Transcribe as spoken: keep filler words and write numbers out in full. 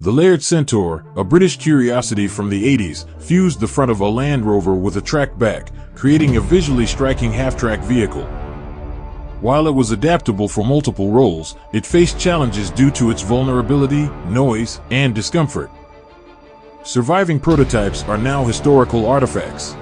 The Laird Centaur, a British curiosity from the eighties, fused the front of a Land Rover with a track back, creating a visually striking half-track vehicle. While it was adaptable for multiple roles, it faced challenges due to its vulnerability, noise, and discomfort. Surviving prototypes are now historical artifacts.